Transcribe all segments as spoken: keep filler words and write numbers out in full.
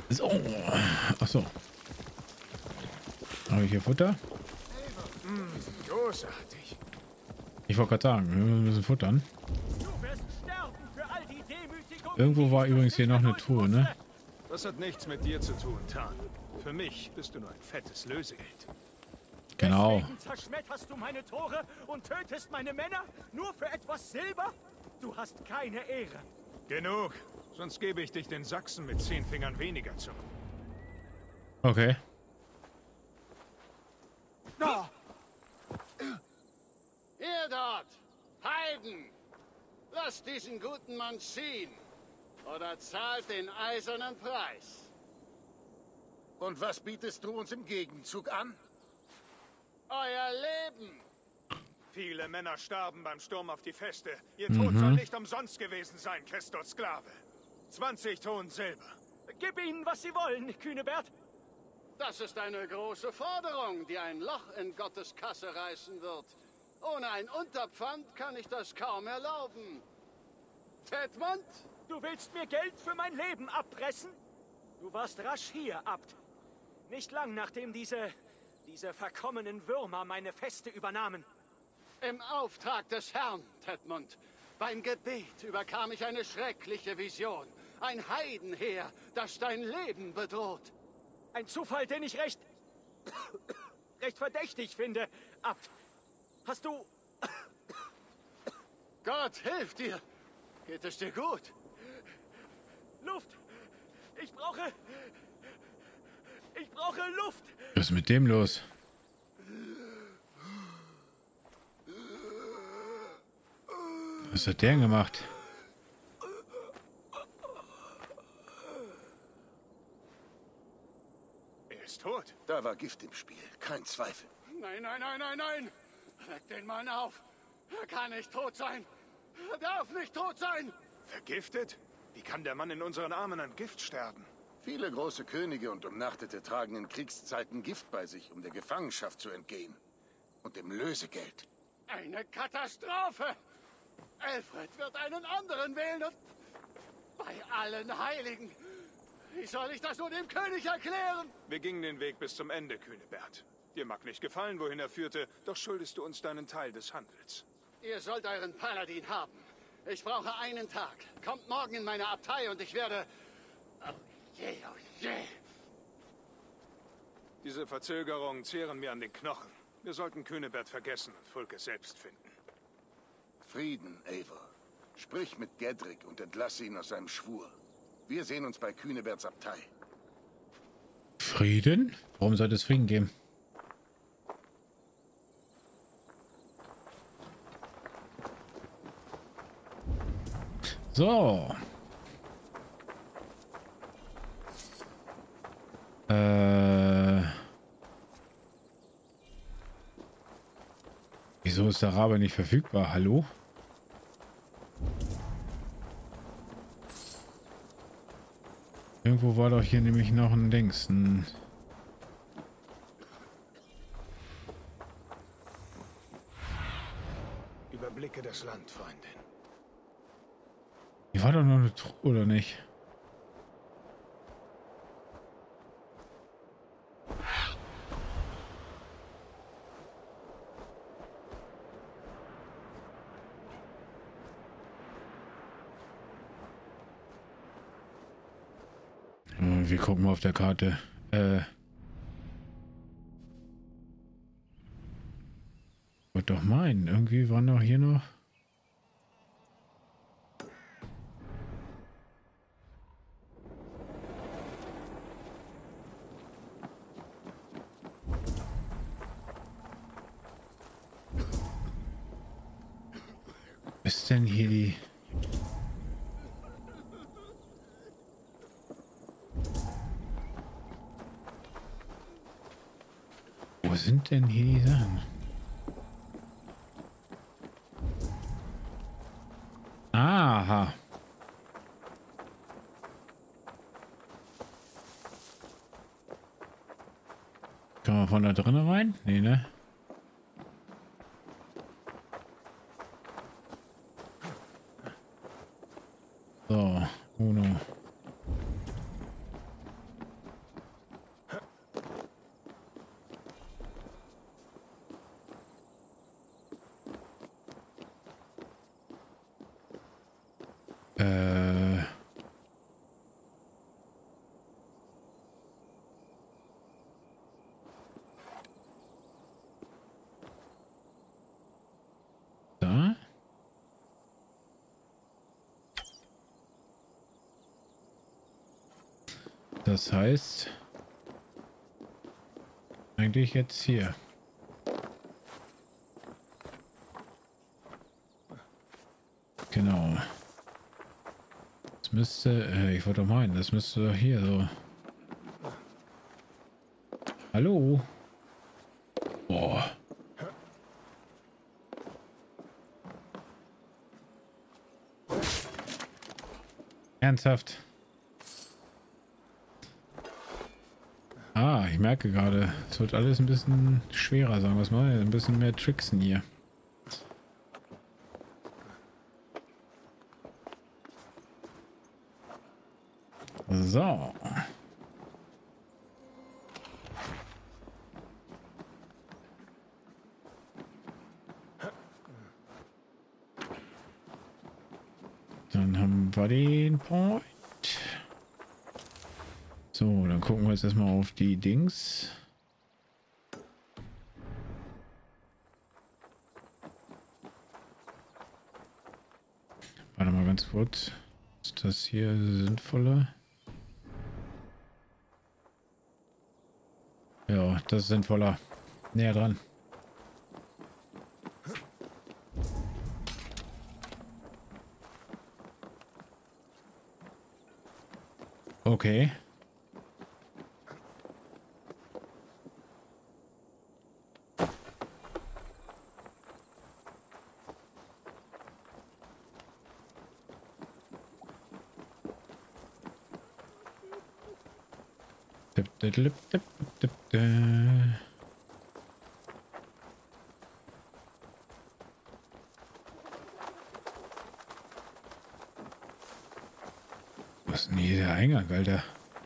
So. Achso. Habe ich hier Futter? Mm, großartig. Ich wollte gerade sagen, wir müssen ein bisschen futtern. Du wirst sterben für all die Demütigung. Irgendwo war übrigens hier noch eine Truhe, ne? Das hat nichts mit dir zu tun, Tan. Für mich bist du nur ein fettes Lösegeld. Genau. Deswegen zerschmetterst du meine Tore und tötest meine Männer nur für etwas Silber? Du hast keine Ehre. Genug. Sonst gebe ich dich den Sachsen mit zehn Fingern weniger zu. Okay. Ihr dort, Heiden! Lasst diesen guten Mann ziehen. Oder zahlt den eisernen Preis. Und was bietest du uns im Gegenzug an? Euer Leben! Viele Männer starben beim Sturm auf die Feste. Ihr Tod Mhm. soll nicht umsonst gewesen sein, Kestos Sklave. zwanzig Tonnen Silber. Gib ihnen, was sie wollen, Kühnebert. Das ist eine große Forderung, die ein Loch in Gottes Kasse reißen wird. Ohne ein Unterpfand kann ich das kaum erlauben. Tedmund? Du willst mir Geld für mein Leben abpressen? Du warst rasch hier, Abt. Nicht lang nachdem diese... diese verkommenen Würmer meine Feste übernahmen. Im Auftrag des Herrn, Tedmund. Beim Gebet überkam ich eine schreckliche Vision. Ein Heidenheer, das dein Leben bedroht. Ein Zufall, den ich recht... recht verdächtig finde, Abt. Hast du... Gott hilf dir. Geht es dir gut? Luft? Ich brauche... Ich brauche Luft! Was ist mit dem los? Was hat der denn gemacht? Er ist tot. Da war Gift im Spiel, kein Zweifel. Nein, nein, nein, nein, nein! Weck den Mann auf! Er kann nicht tot sein! Er darf nicht tot sein! Vergiftet? Wie kann der Mann in unseren Armen an Gift sterben? Viele große Könige und Umnachtete tragen in Kriegszeiten Gift bei sich, um der Gefangenschaft zu entgehen. Und dem Lösegeld. Eine Katastrophe! Alfred wird einen anderen wählen und... Bei allen Heiligen! Wie soll ich das nur dem König erklären? Wir gingen den Weg bis zum Ende, Kühnebert. Dir mag nicht gefallen, wohin er führte, doch schuldest du uns deinen Teil des Handels. Ihr sollt euren Paladin haben. Ich brauche einen Tag. Kommt morgen in meine Abtei und ich werde... Oh je, oh je. Diese Verzögerungen zehren mir an den Knochen. Wir sollten Kühnebert vergessen und Fulke selbst finden. Frieden, Eivor. Sprich mit Gedrick und entlasse ihn aus seinem Schwur. Wir sehen uns bei Kühneberts Abtei. Frieden? Warum sollte es Frieden geben? So. Äh. Wieso ist der Rabe nicht verfügbar? Hallo? Irgendwo war doch hier nämlich noch ein Dings. Ein Überblicke das Land, Freundin. hier war doch noch eine Truhe, oder nicht? Wir gucken mal auf der Karte. Äh. Wollte doch meinen. Irgendwie war noch hier noch. Ist denn hier die... Wo sind denn hier die Sachen? Aha. Kann man von da drinnen rein? Nee, ne? So, Uno. Das heißt, eigentlich jetzt hier. Genau. Das müsste, äh, ich wollte doch meinen, das müsste doch hier so. Hallo? Boah. Ernsthaft? Ah, ich merke gerade, es wird alles ein bisschen schwerer, sagen wir es mal. Ein bisschen mehr Tricksen hier. So. Dann haben wir den Point. So, dann gucken wir jetzt erstmal auf die Dings. Warte mal ganz kurz. Ist das hier sinnvoller? Ja, das ist sinnvoller. Näher dran. Okay. Dip, dip, dip, dip, dip, dip. Wo ist denn hier der Eingang, Alter?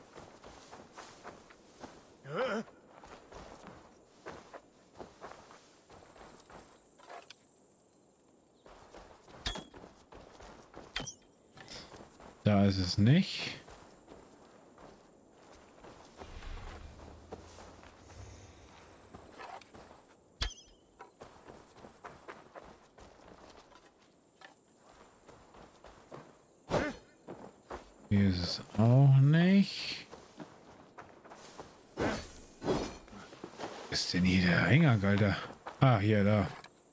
Da ist es nicht. Hier ist es auch nicht. Wo ist denn hier der Eingang, Alter? Ah, hier, da.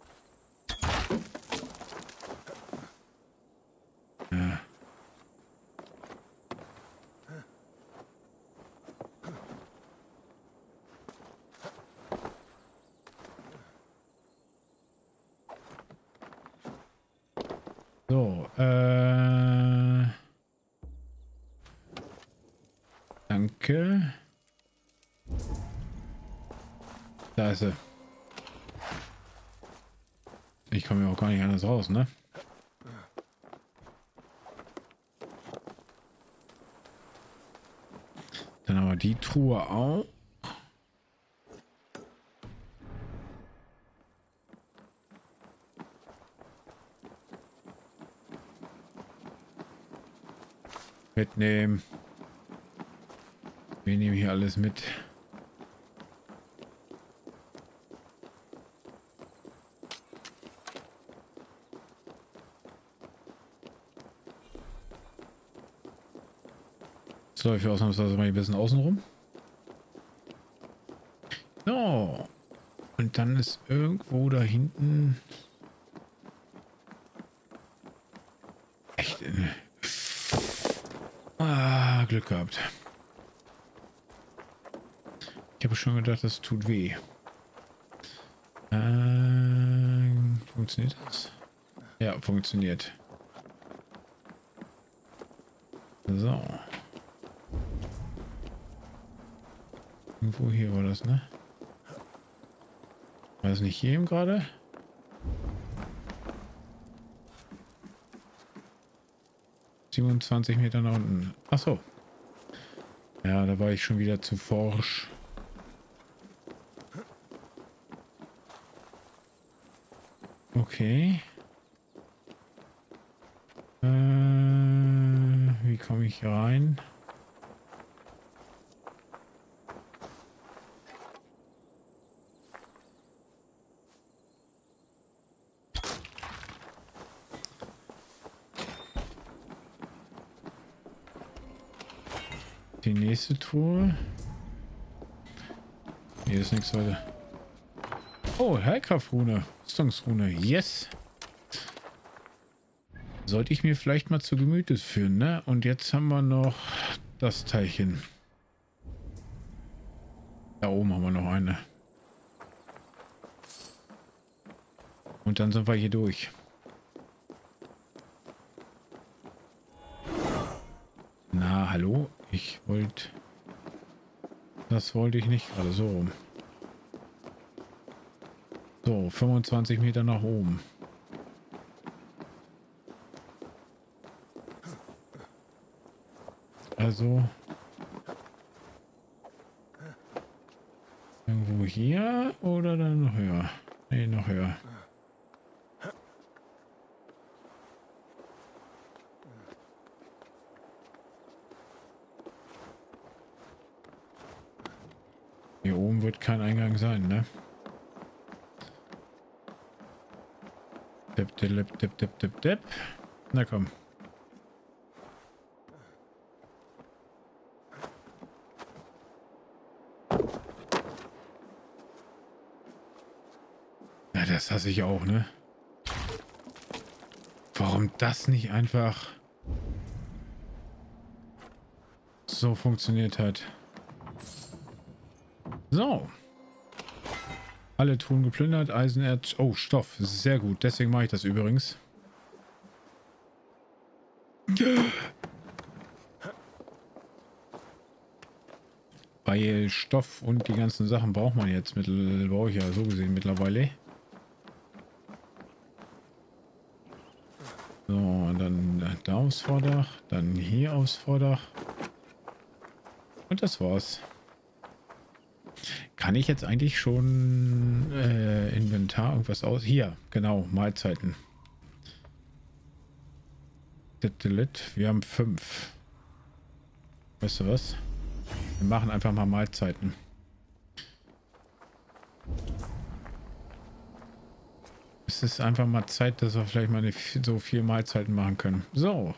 Ja. So, äh... Danke. Da ist sie. Ich komme ja auch gar nicht anders raus, ne? Dann aber die Truhe auch. Mitnehmen. Wir nehmen hier alles mit. Jetzt läuft ja ausnahmsweise mal ein bisschen außen rum. So. Und dann ist irgendwo da hinten... Echt... Äh, ah, Glück gehabt. Ich habe schon gedacht, das tut weh. Ähm, funktioniert das? Ja, funktioniert. So. Irgendwo hier war das, ne? War das nicht hier eben gerade? siebenundzwanzig Meter nach unten. Ach so. Ja, da war ich schon wieder zu forsch. Okay. Äh, wie komme ich hier rein? Die nächste Truhe. Hier ist nichts weiter. Oh, Heilkraftrune. Rüstungsrune. Yes. Sollte ich mir vielleicht mal zu Gemüte führen, ne? Und jetzt haben wir noch das Teilchen. Da oben haben wir noch eine. Und dann sind wir hier durch. Na, hallo? Ich wollte... Das wollte ich nicht gerade so rum. So, fünfundzwanzig Meter nach oben. Also... Irgendwo hier oder dann noch höher? Nee, noch höher. Hier oben wird kein Eingang sein, ne? Dip, dip, dip, dip, dip, dip. Na komm. Ja, das hasse ich auch, ne? Warum das nicht einfach so funktioniert hat. So. Alle Truhen geplündert, Eisenerz. Oh, Stoff. Sehr gut. Deswegen mache ich das übrigens. Weil Stoff und die ganzen Sachen braucht man jetzt. Mittel brauche ich ja so gesehen mittlerweile. So, und dann da aufs Vordach. Dann hier aufs Vordach. Und das war's. Kann ich jetzt eigentlich schon äh, Inventar irgendwas aus? Hier, genau, Mahlzeiten. Wir haben fünf. Weißt du was? Wir machen einfach mal Mahlzeiten. Es ist einfach mal Zeit, dass wir vielleicht mal nicht so viel Mahlzeiten machen können. So.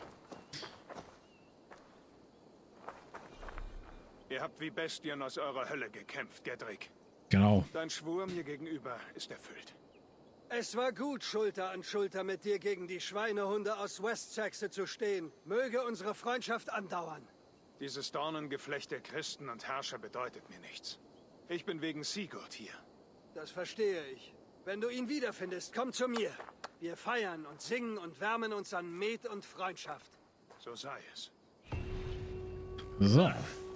Ihr habt wie Bestien aus eurer Hölle gekämpft, Gedrick. Genau. Dein Schwur mir gegenüber ist erfüllt. Es war gut, Schulter an Schulter mit dir gegen die Schweinehunde aus Westsaxe zu stehen. Möge unsere Freundschaft andauern. Dieses Dornengeflecht der Christen und Herrscher bedeutet mir nichts. Ich bin wegen Sigurd hier. Das verstehe ich. Wenn du ihn wiederfindest, komm zu mir. Wir feiern und singen und wärmen uns an Met und Freundschaft. So sei es. So.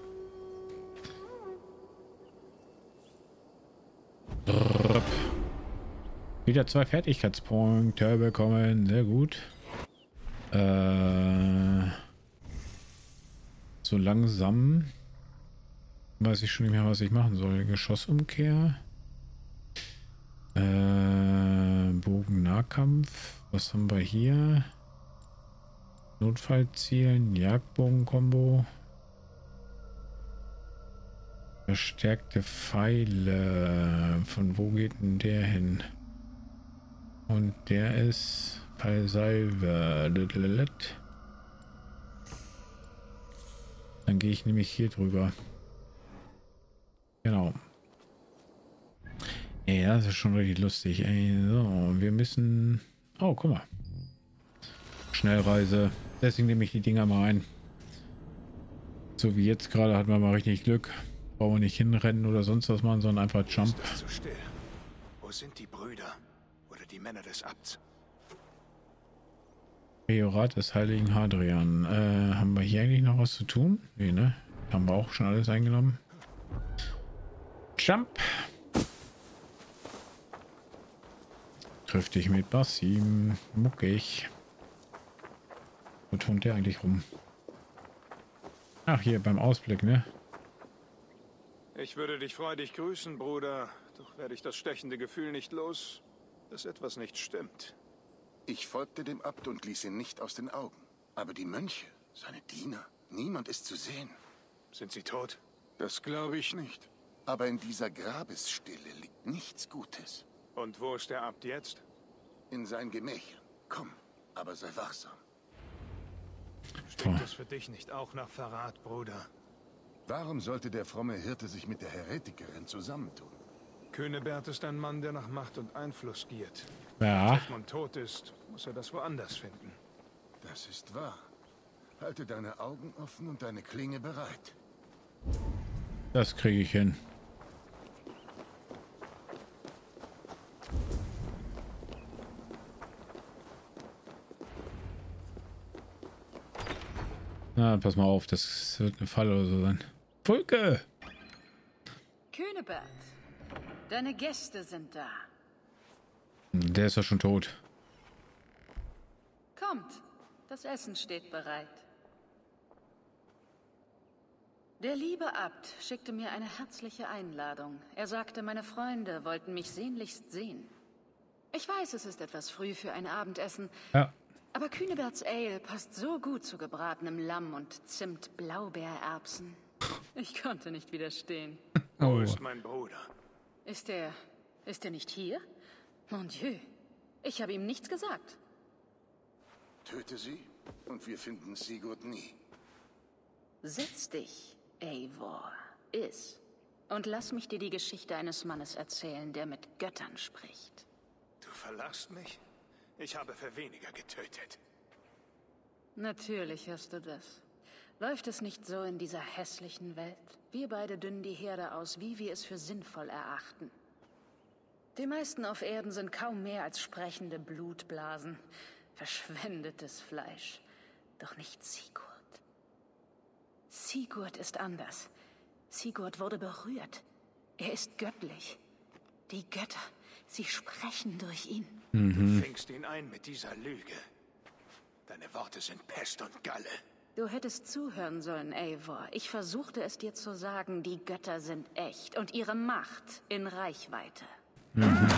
Brrr. Wieder zwei Fertigkeitspunkte bekommen. Sehr gut. Äh, so langsam weiß ich schon nicht mehr, was ich machen soll. Geschossumkehr. Äh, Bogen-Nahkampf. Was haben wir hier? Notfallzielen. Jagdbogen-Kombo. Verstärkte Pfeile. Von wo geht denn der hin? Und der ist bei Salve. Dann gehe ich nämlich hier drüber. Genau. Ja, das ist schon richtig lustig. Ey, so, wir müssen... Oh, guck mal. Schnellreise. Deswegen nehme ich die Dinger mal ein. So wie jetzt gerade hat man mal richtig Glück. Brauchen wir nicht hinrennen oder sonst was machen, sondern einfach Jump. Ist zu still. Wo sind die Brüder? Oder die Männer des Abts? Priorat des heiligen Hadrian. Äh, haben wir hier eigentlich noch was zu tun? Nee, ne? Haben wir auch schon alles eingenommen. Jump! Triff dich mit Basim. Muckig. Wo turnt der eigentlich rum? Ach, hier beim Ausblick, ne? Ich würde dich freudig grüßen, Bruder. Doch werde ich das stechende Gefühl nicht los, dass etwas nicht stimmt. Ich folgte dem Abt und ließ ihn nicht aus den Augen. Aber die Mönche, seine Diener, niemand ist zu sehen. Sind sie tot? Das glaube ich nicht. Aber in dieser Grabesstille liegt nichts Gutes. Und wo ist der Abt jetzt? In sein Gemächern. Komm, aber sei wachsam. Stimmt es für dich nicht auch nach Verrat, Bruder? Warum sollte der fromme Hirte sich mit der Heretikerin zusammentun? Künebert ist ein Mann, der nach Macht und Einfluss giert. Ja. Wenn Edmund tot ist, muss er das woanders finden. Das ist wahr. Halte deine Augen offen und deine Klinge bereit. Das kriege ich hin. Na, pass mal auf, das wird eine Falle oder so sein. Fulke! Künebert, deine Gäste sind da. Der ist ja schon tot. Kommt, das Essen steht bereit. Der liebe Abt schickte mir eine herzliche Einladung. Er sagte, meine Freunde wollten mich sehnlichst sehen. Ich weiß, es ist etwas früh für ein Abendessen, Ja. aber Küneberts Ale passt so gut zu gebratenem Lamm und Zimt-Blaubeererbsen. Ich konnte nicht widerstehen. Wo ist mein Bruder? Ist er... ist er nicht hier? Mon Dieu, ich habe ihm nichts gesagt. Töte sie und wir finden Sigurd nie. Setz dich, Eivor. Iss. Und lass mich dir die Geschichte eines Mannes erzählen, der mit Göttern spricht. Du verlachst mich? Ich habe für weniger getötet. Natürlich hast du das. Läuft es nicht so in dieser hässlichen Welt? Wir beide dünnen die Herde aus, wie wir es für sinnvoll erachten. Die meisten auf Erden sind kaum mehr als sprechende Blutblasen. Verschwendetes Fleisch. Doch nicht Sigurd. Sigurd ist anders. Sigurd wurde berührt. Er ist göttlich. Die Götter, sie sprechen durch ihn. Du fängst ihn ein mit dieser Lüge. Deine Worte sind Pest und Galle. Du hättest zuhören sollen, Eivor. Ich versuchte es dir zu sagen, die Götter sind echt und ihre Macht in Reichweite. Mhm.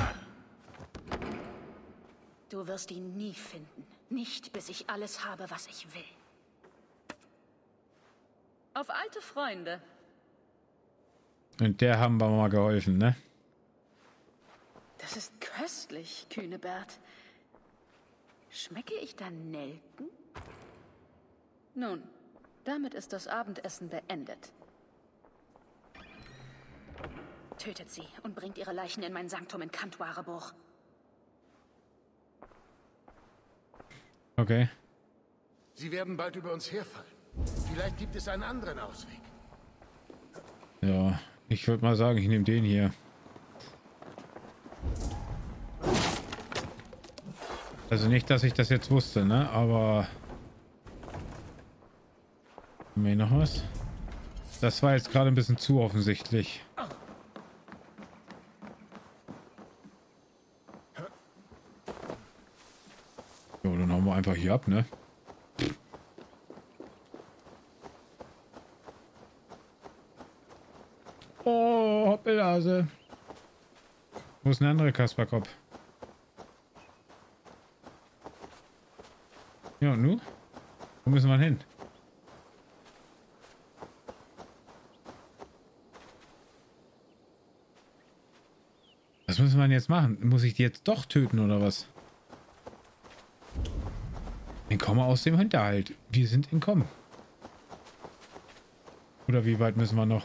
Du wirst ihn nie finden. Nicht, bis ich alles habe, was ich will. Auf alte Freunde. Und der haben wir mal geholfen, ne? Das ist köstlich, Künebert. Schmecke ich dann Nelken? Nun, damit ist das Abendessen beendet. Tötet sie und bringt ihre Leichen in mein Sanktum in Kantwarebuch. Okay. Sie werden bald über uns herfallen. Vielleicht gibt es einen anderen Ausweg. Ja, ich würde mal sagen, ich nehme den hier. Also nicht, dass ich das jetzt wusste, ne? Aber... Haben wir hier noch was? Das war jetzt gerade ein bisschen zu offensichtlich. Jo, dann hauen wir einfach hier ab, ne? Oh, Hoppelhase. Wo ist ein anderer Kasperkopf? Ja, und nu? Wo müssen wir hin? Was müssen wir denn jetzt machen? Muss ich die jetzt doch töten oder was? Entkomme aus dem Hinterhalt. Wir sind entkommen. Oder wie weit müssen wir noch?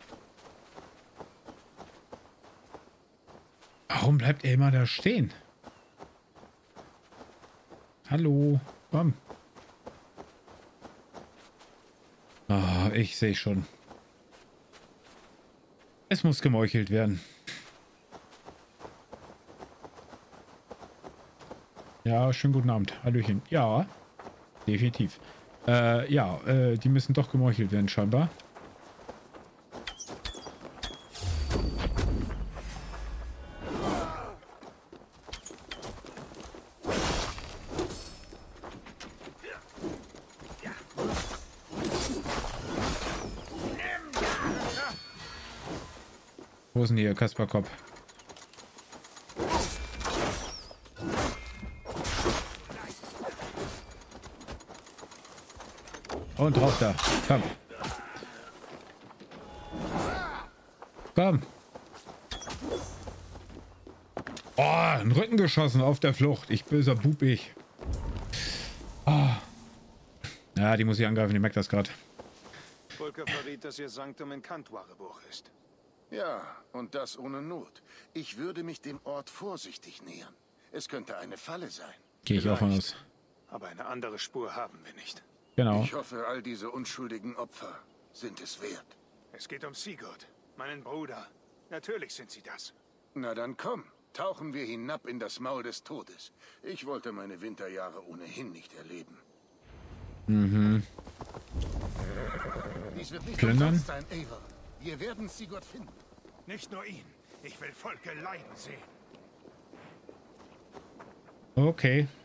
Warum bleibt er immer da stehen? Hallo, komm. Ah, ich sehe schon. Es muss gemeuchelt werden. Ja, schönen guten Abend. Hallöchen. Ja, definitiv. Äh, ja, äh, die müssen doch gemeuchelt werden, scheinbar. Wo ist denn hier Kasperkopf? Und drauf da. Komm. Komm. Oh, ein Rücken geschossen auf der Flucht. Ich böser Bub, ich. Oh. Ja, die muss ich angreifen. Die merkt das gerade. Volker verriet, dass ihr Sanktum in Kantwarebuch ist. Ja, und das ohne Not. Ich würde mich dem Ort vorsichtig nähern. Es könnte eine Falle sein. Gehe ich auch aus. Aber eine andere Spur haben wir nicht. Genau. Ich hoffe, all diese unschuldigen Opfer sind es wert. Es geht um Sigurd, meinen Bruder. Natürlich sind sie das. Na dann komm, tauchen wir hinab in das Maul des Todes. Ich wollte meine Winterjahre ohnehin nicht erleben. Mhm. Dies wird nicht Plündern? umsonst sein, Eivor. Wir werden Sigurd finden. Nicht nur ihn. Ich will Volke leiden sehen. Okay.